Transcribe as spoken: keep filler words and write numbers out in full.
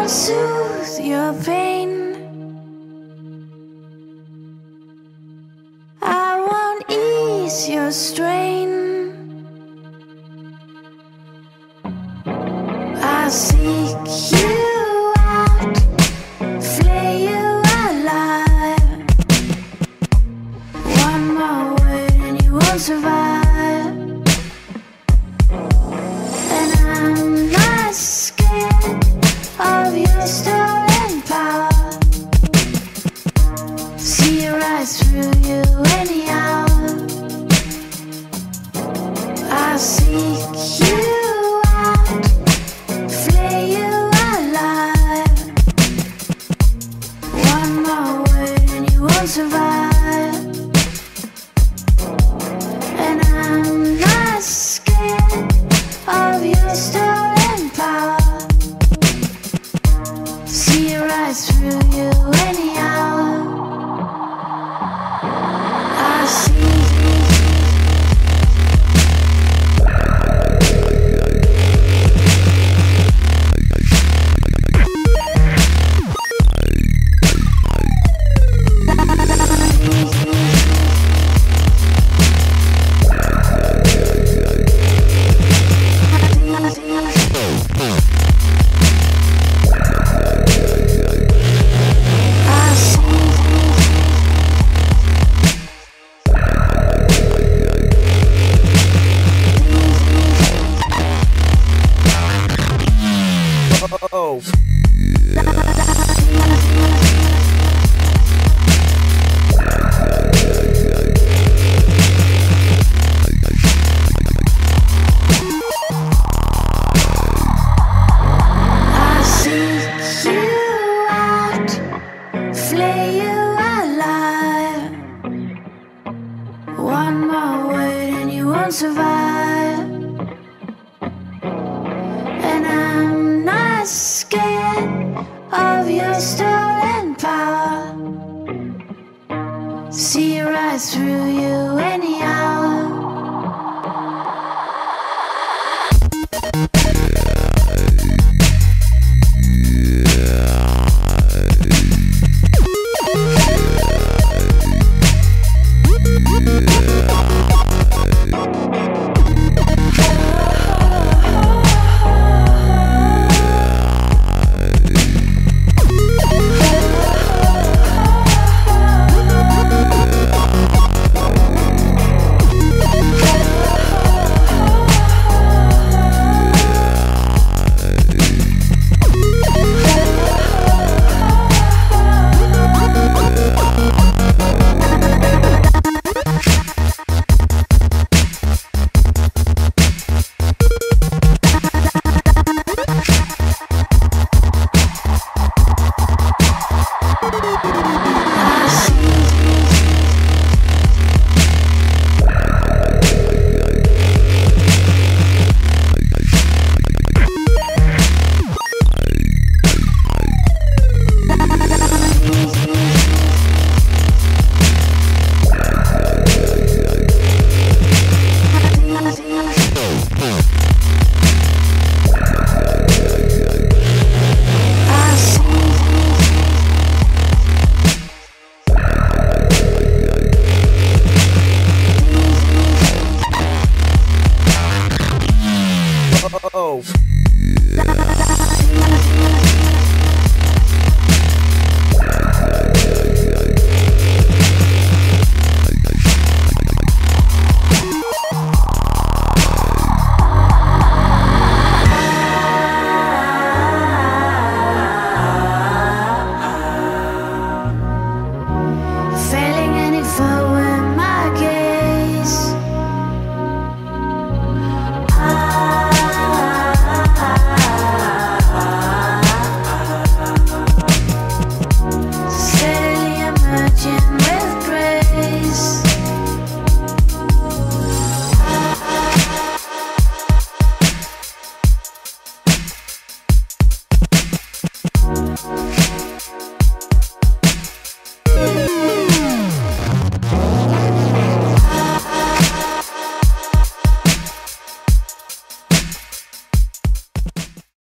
soothe your pain. I won't ease your strain. I'll seek you out, flay you alive. One more word and you won't survive. And I'm not scared of your stolen power. See right through you anyhow. I'll seek you out, flay you alive. One more word and you won't survive. And I'm not scared of your stolen power. See right through you anyhow. I see. Oh. I'll seek you out, flay you alive. One more word and you won't survive. And I'm not scared of your stolen power. See right through